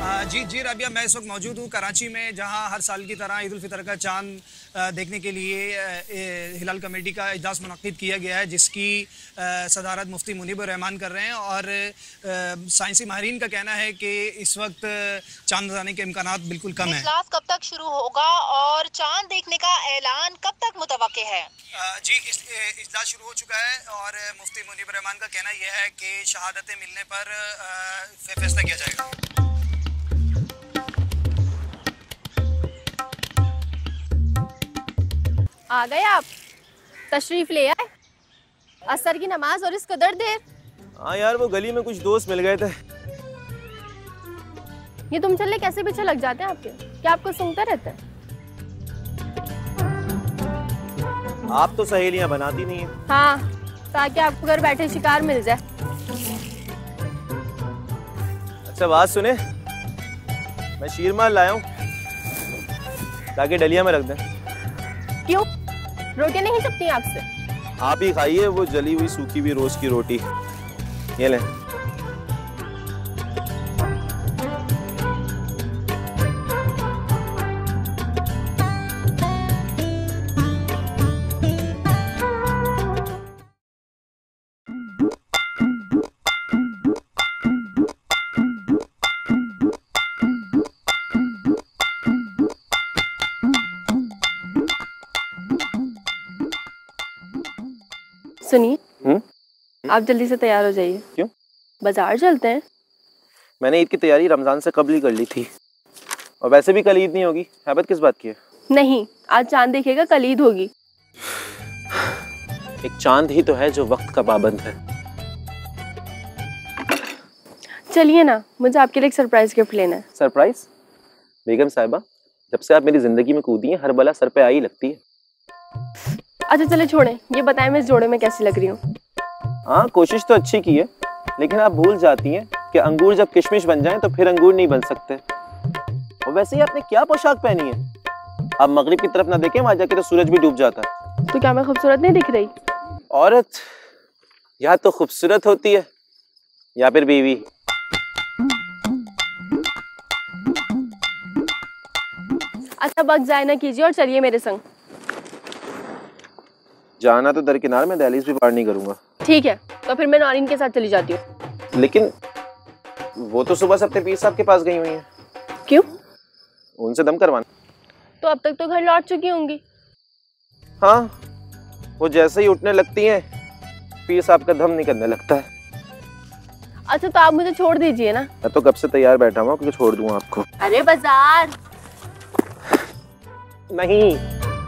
जी राबिया, मैं इस वक्त मौजूद हूँ कराची में, जहाँ हर साल की तरह ईद उल फितर का चांद देखने के लिए हिलाल कमेटी का इजलास मुनक्किद किया गया है, जिसकी सदारत मुफ्ती मुनीबुर रहमान कर रहे हैं। और साइंसी माहिरीन का कहना है कि इस वक्त चांद आने के इम्कानात बिल्कुल कम है। इजलास कब तक शुरू होगा और चांद देखने का ऐलान कब तक मुतवक्के है? जी, इजलास शुरू हो चुका है और मुफ्ती मुनीबुर रहमान का कहना यह है कि शहादतें मिलने पर फैसला किया जाएगा। आ गए आप? तशरीफ ले आए? असर की नमाज और इस कदर देर? हाँ यार, वो गली में कुछ दोस्त मिल गए थे। ये तुम चले कैसे पीछे लग जाते हैं आपके? क्या आपको सूंघते रहते हैं? आप तो सहेलियां बनाती नहीं है। हाँ, ताकि आपको घर बैठे शिकार मिल जाए। अच्छा बात सुने, मैं शीरमाल लाया हूँ ताकि डलिया में रख दें। क्यों? रोटियां नहीं चपती आपसे? आप ही खाइए वो जली हुई सूखी हुई रोज की रोटी, ये लें। सुनिए, आप जल्दी से तैयार हो जाइए। क्यों? बाजार चलते हैं। मैंने ईद की तैयारी रमजान से कबल ही कर ली थी, और वैसे भी कल ईद नहीं होगी। हैबत किस बात की है? नहीं, आज चांद देखेगा, कल ईद होगी। एक चांद ही तो है जो वक्त का पाबंद है। चलिए ना, मुझे आपके लिए एक सरप्राइज गिफ्ट लेना है। सरप्राइज? बेगम साहिबा, जब से आप मेरी जिंदगी में कूदी हैं, हर बला सर पे आई लगती है। अच्छा चले छोड़ें, ये बताएं मैं इस जोड़े में कैसी लग रही हूँ? हाँ, कोशिश तो अच्छी की है, लेकिन आप भूल जाती हैं कि अंगूर जब किशमिश बन जाएं तो फिर अंगूर नहीं बन सकते। और वैसे ही आपने क्या पोशाक पहनी है? आप मगरिब की तरफ ना देखें, वहां जाके तो सूरज भी डूब जाता है। तो क्या मैं खूबसूरत नहीं दिख रही? औरत या तो खूबसूरत होती है या फिर बीवी। अच्छा वक्त जाए ना कीजिए और चलिए मेरे संग। जाना तो दरकिनार, मैं दहलीज भी पार नहीं करूंगा। ठीक है, तो फिर मैं नौरीन के साथ चली जाती हूँ। लेकिन वो तो सुबह से अपने पीर साहब के पास गई हुई हैं। क्यों? उनसे दम करवाना। तो अब तक तो घर लौट चुकी होंगी। हाँ, वो जैसे ही उठने लगती हैं पीर साहब का दम निकलने लगता है। अच्छा तो आप मुझे छोड़ दीजिए ना। मैं तो कब से तैयार बैठा हूँ कि छोड़ दूँ आपको। अरे बाजार नहीं।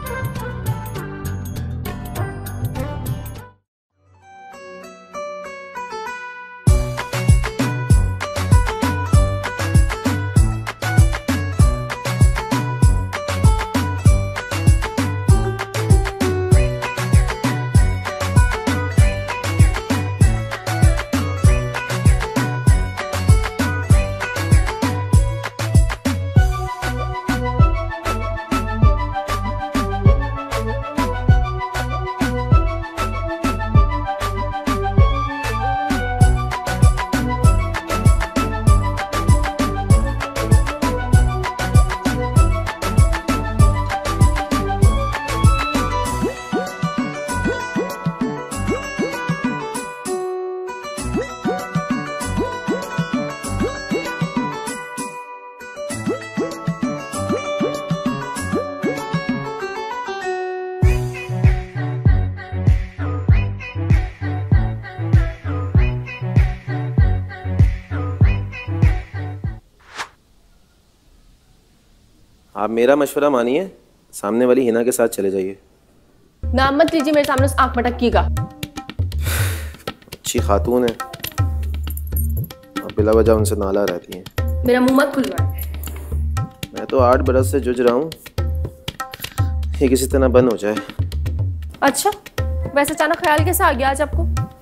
आप मेरा मशवरा मानिए, सामने वाली हिना के साथ चले जाइए। नाम मत लीजिए मेरे सामने, आंख मटकिएगा। अच्छी खातून है और बिला वजह उनसे नाला रहती हैं। मेरा मुंह मत खुलवाए। मैं तो 8 बरस से जूझ रहा हूँ, ये किसी तरह बंद हो जाए। अच्छा, वैसे अचानक ख्याल कैसे आ गया आज आपको?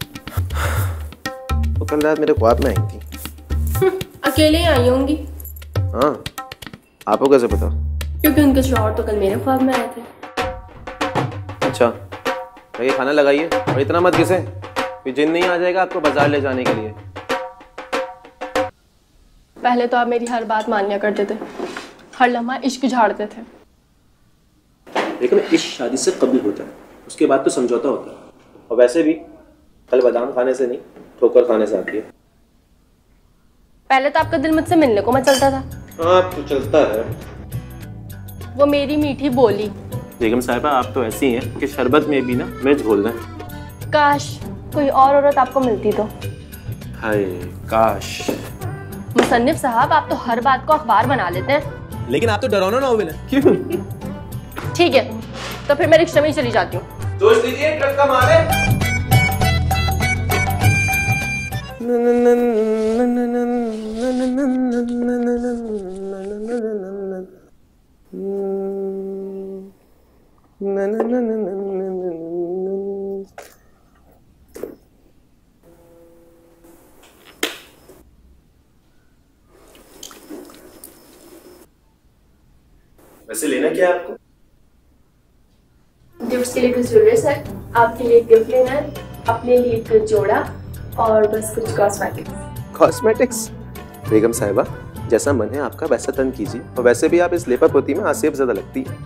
वो कल रात मेरे ख्वाब में आई थी। अकेले ही आई होंगी। हाँ, आपको कैसे पता? क्योंकि उनके शौहर तो कल मेरे ख्वाब में आए थे। अच्छा, ये खाना लगाइए और इतना मत घिसे, फिर जिन नहीं आ जाएगा आपको बाजार ले जाने के लिए। पहले तो आप मेरी हर बात मान लिया करते थे, हर लम्हा इश्क झाड़ते थे। लेकिन इश्क शादी से कबल होता है, उसके बाद तो समझौता होता है। और वैसे भी कल बादाम खाने से नहीं, ठोकर खाने से आती है। पहले तो आपका दिल मुझसे मिलने को मत चलता था। हाँ तो चलता है। वो मेरी मीठी बोली। बेगम साहिबा आप तो ऐसी हैं कि शरबत में भी ना मिर्च घोल दें। काश कोई और औरत आपको मिलती तो। हाय काश। मुसन्निफ साहब आप तो हर बात को अखबार बना लेते हैं। लेकिन आप तो डरावना नॉवेल है। क्यों? ठीक है तो फिर मैं रिक्शा में ही चली जाती हूँ। सोच लीजिए ट्रक का माल है। वैसे लेना क्या है आपको? गिफ्ट्स के लिए कुछ ज्वेलरी सेट, आपके लिए गिफ्ट लेना है, अपने लिए कुछ जोड़ा और बस कुछ कॉस्मेटिक्स। कॉस्मेटिक्स? बेगम साहिबा जैसा मन है आपका वैसा तन कीजिए। और वैसे भी आप इस लेपा पोती में आसिफ ज्यादा लगती है।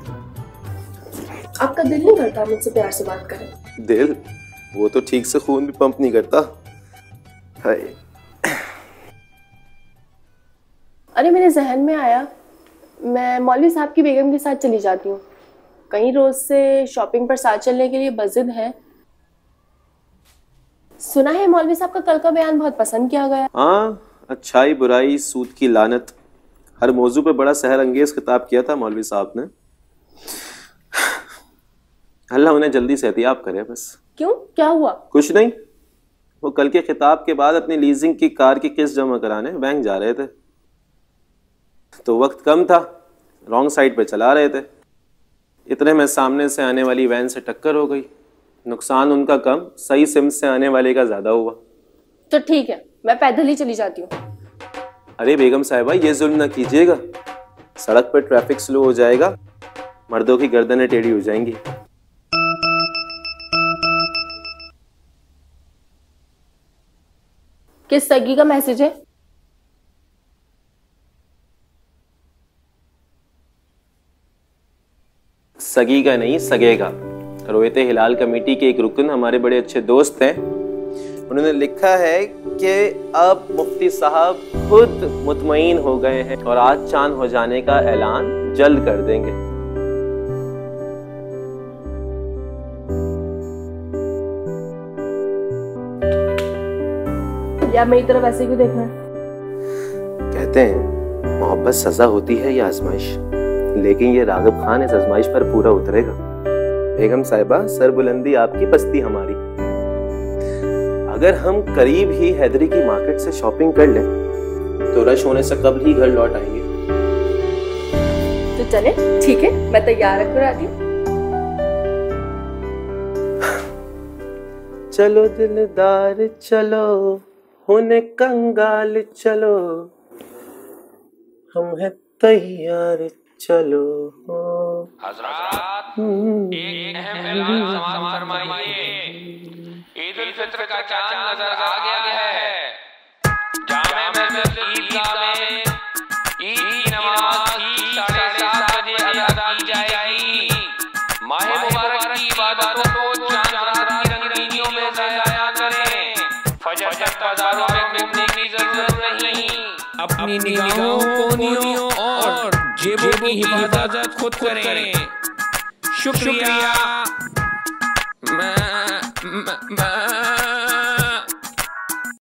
आपका दिल नहीं करता मुझसे प्यार से बात करें? दिल? वो तो ठीक से खून भी पंप नहीं करता। हाय। अरे मेरे जहन में आया, मैं मौलवी साहब की बेगम के साथ चली जाती हूँ। कहीं रोज से शॉपिंग पर साथ चलने के लिए बजिद है। सुना है मौलवी साहब का कल का बयान बहुत पसंद किया गया। हाँ, अच्छाई बुराई सूद की लानत, हर मौजू पे बड़ा सहर अंगेज खिताब किया था मौलवी साहब ने। अल्लाह उन्हें जल्दी से एहतियाब करे बस। क्यों, क्या हुआ? कुछ नहीं, वो कल के खिताब के बाद अपनी लीजिंग की कार की किस्त जमा कराने बैंक जा रहे थे, तो वक्त कम था, रॉन्ग साइड पे चला रहे थे। इतने में सामने से आने वाली वैन से टक्कर हो गई। नुकसान उनका कम, सही सिम से आने वाले का ज्यादा हुआ। तो ठीक है, मैं पैदल ही चली जाती हूँ। अरे बेगम साहिबा ये जुल्म न कीजिएगा, सड़क पर ट्रैफिक स्लो हो जाएगा, मर्दों की गर्दनें टेढ़ी हो जाएंगी। किस सगी का मैसेज है? सगी का नहीं, सगेगा। रोयते हिलाल कमेटी के एक रुकन हमारे बड़े अच्छे दोस्त हैं, उन्होंने लिखा है कि अब मुफ्ती साहब खुद मुतमईन हो गए हैं और आज चांद हो जाने का ऐलान जल्द कर देंगे। या मेरी तरफ ऐसे क्यों देखना है? कहते हैं मोहब्बत सजा होती है या आजमाइश, लेकिन ये रागिब खान इस आजमाइश पर पूरा उतरेगा। बेगम साहिबा सरबुलंदी आपकी, पस्ती हमारी। अगर हम करीब ही हैदरी की मार्केट से शॉपिंग कर लें तो रश होने से कब ही घर लौट आएंगे। तो चले, ठीक है, मैं तैयार रख कर आती हूँ। चलो दिलदार चलो, होने कंगाल चलो, हम है तैयार चलो। हज़रात, एक अहम ऐलान समाअत फरमाइए। ईद उल फित्र का चांद नजर आ गया है। जामे मस्जिद ईदगाह में ईद की नमाज 7:30 बजे अदा की जाएगी। माह मुबारक की इबादतों को चांद रात की रंगीनियों में ज़ाया करें। फजर तक बाजारों में घूमने की जरूरत नहीं। अपनी निगाहों, कोनियों और जेबों की हिफाजत खुद करें। शुक्रिया।